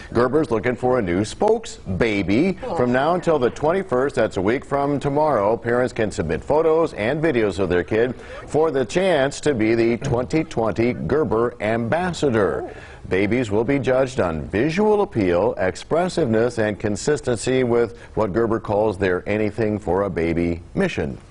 Gerber's looking for a new spokesbaby. From now until the 21st, that's a week from tomorrow, parents can submit photos and videos of their kid for the chance to be the 2020 Gerber Ambassador. Babies will be judged on visual appeal, expressiveness, and consistency with what Gerber calls their Anything for a Baby mission.